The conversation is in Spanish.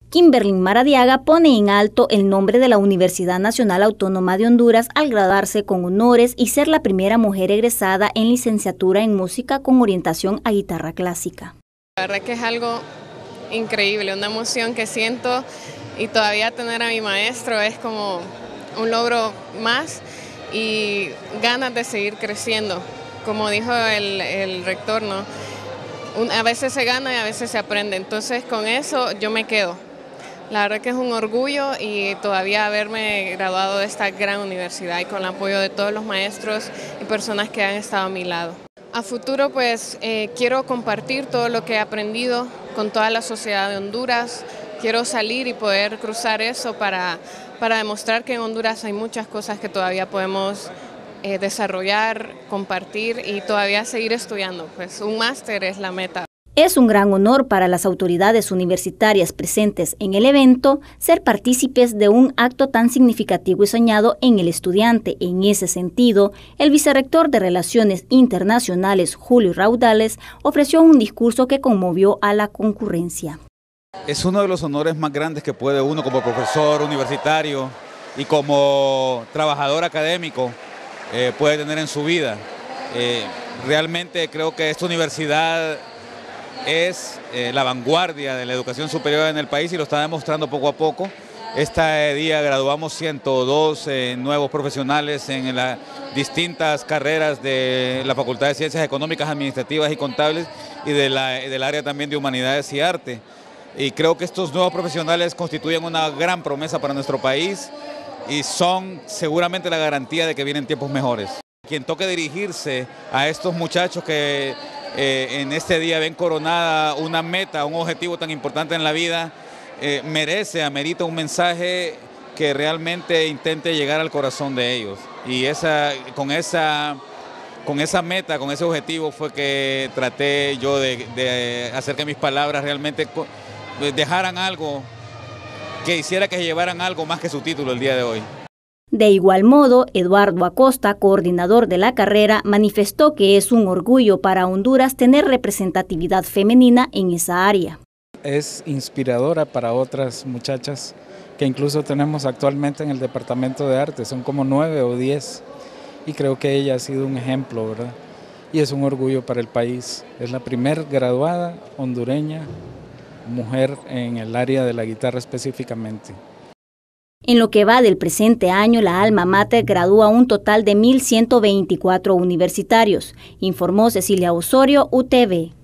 Kimberlyn Maradiaga pone en alto el nombre de la Universidad Nacional Autónoma de Honduras al graduarse con honores y ser la primera mujer egresada en licenciatura en música con orientación a guitarra clásica. La verdad que es algo increíble, una emoción que siento, y todavía tener a mi maestro es como un logro más y ganas de seguir creciendo. Como dijo el rector, ¿no? A veces se gana y a veces se aprende, entonces con eso yo me quedo. La verdad que es un orgullo y todavía haberme graduado de esta gran universidad y con el apoyo de todos los maestros y personas que han estado a mi lado. A futuro pues quiero compartir todo lo que he aprendido con toda la sociedad de Honduras. Quiero salir y poder cruzar eso para demostrar que en Honduras hay muchas cosas que todavía podemos desarrollar, compartir y todavía seguir estudiando. Pues un máster es la meta. Es un gran honor para las autoridades universitarias presentes en el evento ser partícipes de un acto tan significativo y soñado en el estudiante. En ese sentido, el vicerrector de Relaciones Internacionales, Julio Raudales, ofreció un discurso que conmovió a la concurrencia. Es uno de los honores más grandes que puede uno como profesor universitario y como trabajador académico puede tener en su vida. Realmente creo que esta universidad es la vanguardia de la educación superior en el país y lo está demostrando poco a poco. Este día graduamos 102 nuevos profesionales en las distintas carreras de la Facultad de Ciencias Económicas, Administrativas y Contables y del área también de Humanidades y Arte. Y creo que estos nuevos profesionales constituyen una gran promesa para nuestro país y son seguramente la garantía de que vienen tiempos mejores. Quien toque dirigirse a estos muchachos que en este día ven coronada una meta, un objetivo tan importante en la vida, amerita un mensaje que realmente intente llegar al corazón de ellos. Y con esa meta, con ese objetivo fue que traté yo de hacer que mis palabras realmente dejaran algo, que hiciera que llevaran algo más que su título el día de hoy. De igual modo, Eduardo Acosta, coordinador de la carrera, manifestó que es un orgullo para Honduras tener representatividad femenina en esa área. Es inspiradora para otras muchachas que incluso tenemos actualmente en el Departamento de Arte, son como 9 o 10, y creo que ella ha sido un ejemplo, ¿verdad? Y es un orgullo para el país. Es la primer graduada hondureña, mujer en el área de la guitarra específicamente. En lo que va del presente año, la Alma Mater gradúa un total de 1.124 universitarios, informó Cecilia Osorio, UTV.